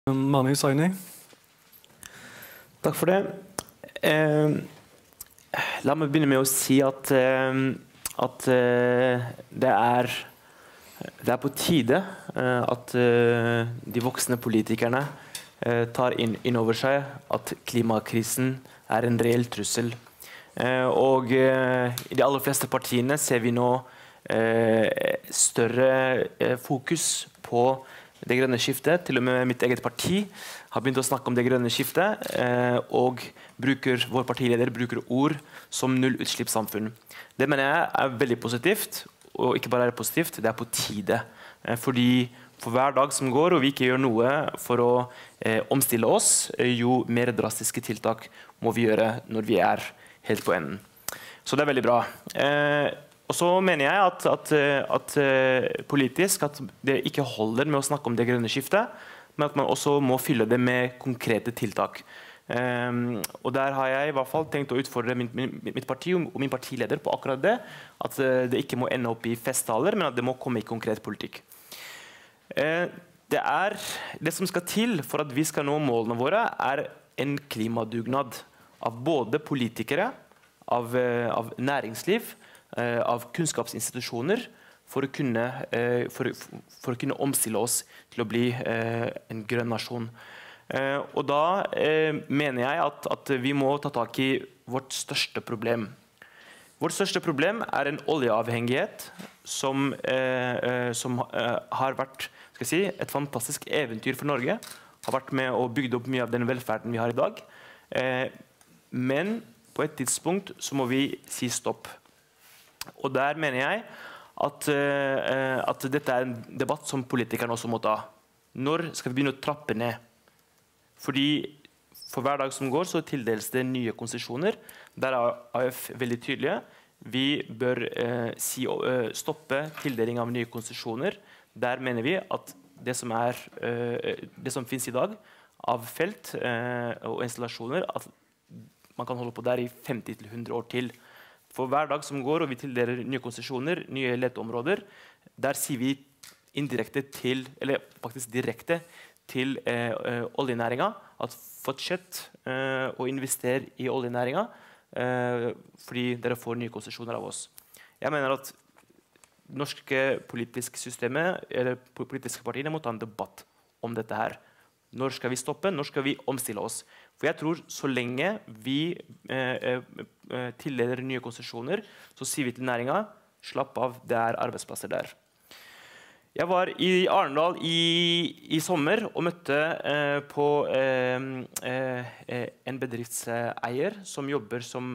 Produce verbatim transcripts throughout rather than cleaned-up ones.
Mani Hussaini. Takk for det. Eh, la meg begynne med å si at, eh, at eh, det, er, det er på tide eh, at eh, de voksne politikerne eh, tar inn, inn over seg at klimakrisen er en reell trussel. Eh, og eh, i de aller fleste partiene ser vi nå eh, større eh, fokus på det grønne skiftet. Til og med mitt eget parti har begynt å snakke om det grønne skiftet, eh, og bruker, vår partileder bruker ord som nullutslippssamfunn. Det mener jeg er veldig positivt, og ikke bare er det positivt, det er på tide. Eh, fordi for hver dag som går, og vi ikke gjør noe for å eh, omstille oss, eh, jo mer drastiske tiltak må vi gjøre når vi er helt på enden. Så det er veldig bra. Eh, Og så mener jeg at, at, at politisk at det ikke holder med å snakke om det grønne skiftet, men at man også må fylle det med konkrete tiltak. Um, og der har jeg i hvert fall tenkt å utfordre min, min, mitt parti og min partileder på akkurat det. At det ikke må ende opp i festtaler, men at det må komme i konkret politikk. Uh, det, er, det som skal til for at vi skal nå målene våre, er en klimadugnad av både politikere, av, av næringsliv, av kunnskapsinstitusjoner for å, kunne, for, for å kunne omstille oss til å bli en grønn nasjon. Og da mener jeg at, at vi må ta tak i vårt største problem. Vårt største problem er en oljeavhengighet som, som har vært, skal jeg si, et fantastisk eventyr for Norge. Har vært med å bygge opp mye av den velferden vi har i dag. Men på et tidspunkt så må vi si stopp. Og der mener jeg at, uh, at dette er en debatt som politikerne også må ta. Når skal vi begynne å trappe ned? Fordi for hver dag som går så tildeles det nye konsesjoner. Der er A F veldig tydelige. Vi bør uh, si, uh, stoppe tildeling av nye konsesjoner. Der mener vi at det som, er, uh, det som finnes i dag av felt uh, og installasjoner, at man kan holde på der i femti til hundre år til. For hver dag som går, og vi tildeler nye konsesjoner, nye leteområder, der sier vi indirekte til, eller faktisk direkte til eh, eh, oljenæringen, at fortsett eh, å investere i oljenæringen, eh, fordi dere får nye konsesjoner av oss. Jeg mener at norske politiske systemet, eller politiske partiene, må ta en debatt om dette her. Når skal vi stoppe? Når skal vi omstille oss? For jeg tror så lenge vi eh, eh, tildeler nye konsesjoner, så sier vi til næringen, slapp av, det er arbeidsplasser der. Jeg var i Arendal i, i sommer og møtte eh, på eh, eh, en bedriftseier som jobber som,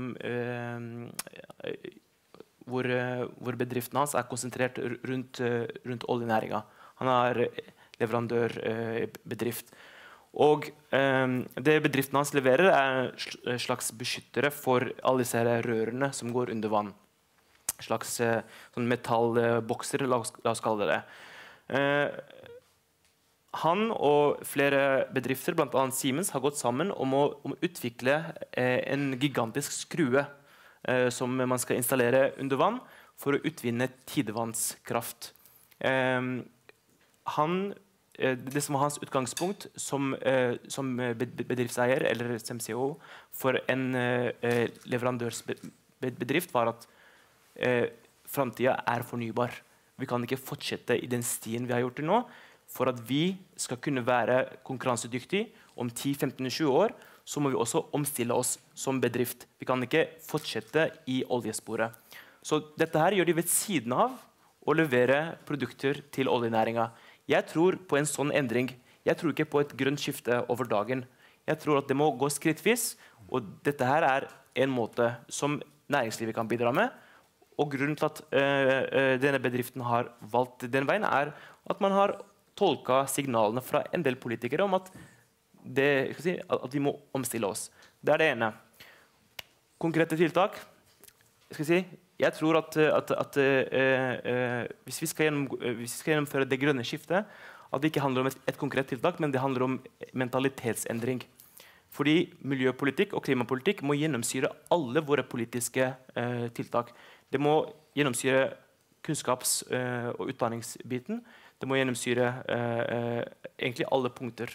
eh, hvor, hvor bedriften hans er konsentrert rundt, rundt oljenæringen. Han er leverandørbedrift. Og eh, det bedriften hans leverer er slags beskyttere for alle disse rørene som går under vann. Slags eh, sånn metallbokser, la oss, la oss kalle det det. Eh, han og flere bedrifter, blant annet Siemens, har gått sammen om å, om å utvikle eh, en gigantisk skrue eh, som man skal installere under vann for å utvinne tidevannskraft. Eh, han Det som var hans utgangspunkt som, eh, som bedriftseier eller som C E O for en eh, leverandørsbedrift, var at eh, framtida er fornybar. Vi kan ikke fortsette i den stien vi har gjort det nå. For at vi skal kunne være konkurransedyktige om ti femten tjue år, så må vi også omstille oss som bedrift. Vi kan ikke fortsette i oljesporet. Så dette her gjør de ved siden av å levere produkter til oljenæringen. Jeg tror på en sånn endring. Jeg tror ikke på et grønt skifte over dagen. Jeg tror at det må gå skrittvis, og dette her er en måte som næringslivet kan bidra med. Og grunnen til at uh, denne bedriften har valgt den veien, er at man har tolket signalene fra en del politikere om at, det, si, at vi må omstille oss. Det er det ene. Konkrete tiltak. Skal jeg si, Jeg tror at, at, at uh, uh, hvis, vi skal gjennom, uh, hvis vi skal gjennomføre det grønne skiftet, at det ikke handler om et, et konkret tiltak, men det handler om mentalitetsendring. Fordi miljøpolitikk og klimapolitikk må gjennomsyre alle våre politiske uh, tiltak. Det må gjennomsyre kunnskaps- uh, og utdanningsbiten. Det må gjennomsyre uh, uh, egentlig alle punkter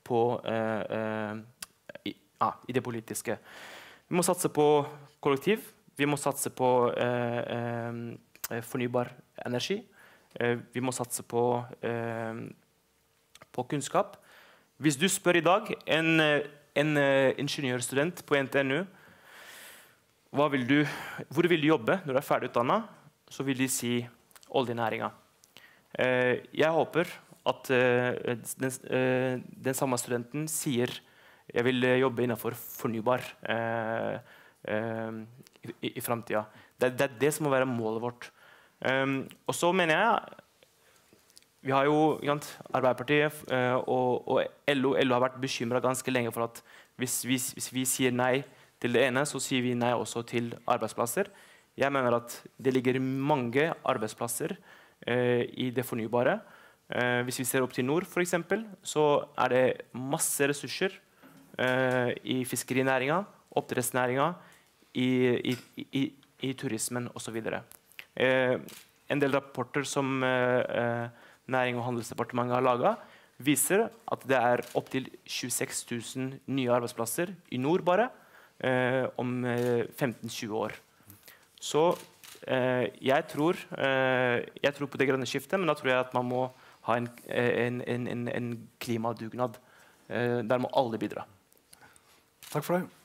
på, eh, eh, i, ah, i det politiske. Vi må satse på kollektiv. Vi må satse på eh, eh, fornybar energi. Eh, vi må satse på, eh, på kunnskap. Hvis du spør i dag en, en uh, ingeniørstudent på N T N U hva vil du, hvor vil du jobbe når du er ferdig utdannet, så vil de si oljenæringen. Uh, jeg håper at uh, den, uh, den samme studenten sier jeg vil jobbe innenfor fornybar uh, uh, i, i fremtiden. Det, det er det som må være målet vårt. Um, og så mener jeg vi har jo sant, Arbeiderpartiet uh, og, og L O, L O har vært bekymret ganske lenge for at hvis vi, hvis vi sier nei til det ene, så sier vi nei også til arbeidsplasser. Jeg mener at det ligger mange arbeidsplasser uh, i det fornybare. Uh, hvis vi ser opp til nord, for eksempel, så er det masse ressurser uh, i fiskerinæringen, oppdrettsnæringen, i, i, i, i turismen osv. Uh, en del rapporter som uh, uh, Næring- og handelsdepartementet har laget, viser at det er opp til tjueseks tusen nye arbeidsplasser i nord bare eh, om eh, femten til tjue år. Så eh, jeg, tror, eh, jeg tror på det grønne skiftet, men da tror jeg at man må ha en, en, en, en klimadugnad. Eh, der må alle bidra. Takk for det.